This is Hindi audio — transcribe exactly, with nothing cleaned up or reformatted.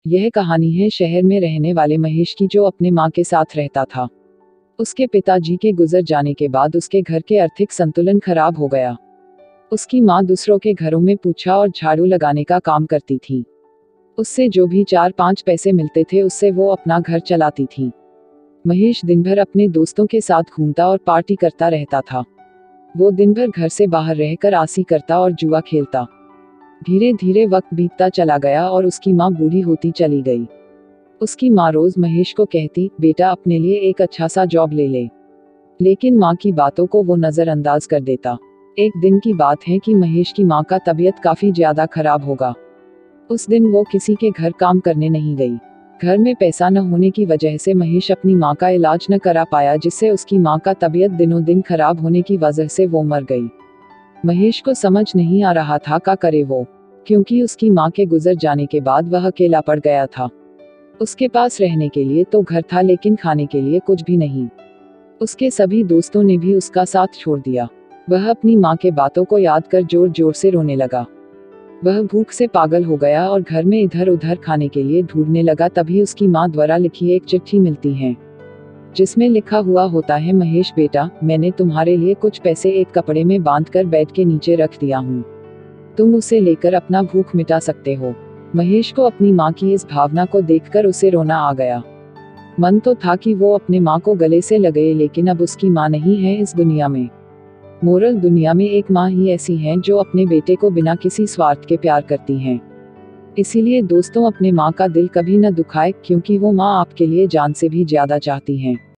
यह कहानी है शहर में रहने वाले महेश की, जो अपने माँ के साथ रहता था। उसके पिताजी के गुजर जाने के बाद उसके घर के आर्थिक संतुलन खराब हो गया। उसकी माँ दूसरों के घरों में पोछा और झाड़ू लगाने का काम करती थी। उससे जो भी चार पांच पैसे मिलते थे उससे वो अपना घर चलाती थी। महेश दिन भर अपने दोस्तों के साथ घूमता और पार्टी करता रहता था। वो दिन भर घर से बाहर रहकर आसी करता और जुआ खेलता। धीरे धीरे वक्त बीतता चला गया और उसकी माँ बूढ़ी होती चली गई। उसकी माँ रोज महेश को कहती, बेटा अपने लिए एक अच्छा सा जॉब ले ले। लेकिन माँ की बातों को वो नजरअंदाज कर देता। एक दिन की बात है कि महेश की माँ का तबीयत काफी ज्यादा खराब होगा। उस दिन वो किसी के घर काम करने नहीं गई। घर में पैसा न होने की वजह से महेश अपनी माँ का इलाज न करा पाया, जिससे उसकी माँ का तबीयत दिनों दिन खराब होने की वजह से वो मर गई। महेश को समझ नहीं आ रहा था क्या करे वो, क्योंकि उसकी माँ के गुजर जाने के बाद वह अकेला पड़ गया था। उसके पास रहने के लिए तो घर था, लेकिन खाने के लिए कुछ भी नहीं। उसके सभी दोस्तों ने भी उसका साथ छोड़ दिया। वह अपनी माँ के बातों को याद कर जोर जोर से रोने लगा। वह भूख से पागल हो गया और घर में इधर उधर खाने के लिए ढूंढने लगा। तभी उसकी माँ द्वारा लिखी एक चिट्ठी मिलती है, जिसमें लिखा हुआ होता है, महेश बेटा, मैंने तुम्हारे लिए कुछ पैसे एक कपड़े में बांधकर बेड के नीचे रख दिया हूँ। तुम उसे लेकर अपना भूख मिटा सकते हो। महेश को अपनी माँ की इस भावना को देखकर उसे रोना आ गया। मन तो था कि वो अपने माँ को गले से लगे, लेकिन अब उसकी माँ नहीं है इस दुनिया में। मोरल, दुनिया में एक माँ ही ऐसी है जो अपने बेटे को बिना किसी स्वार्थ के प्यार करती हैं। इसीलिए दोस्तों, अपने माँ का दिल कभी न दुखाए, क्योंकि वो माँ आपके लिए जान से भी ज्यादा चाहती हैं।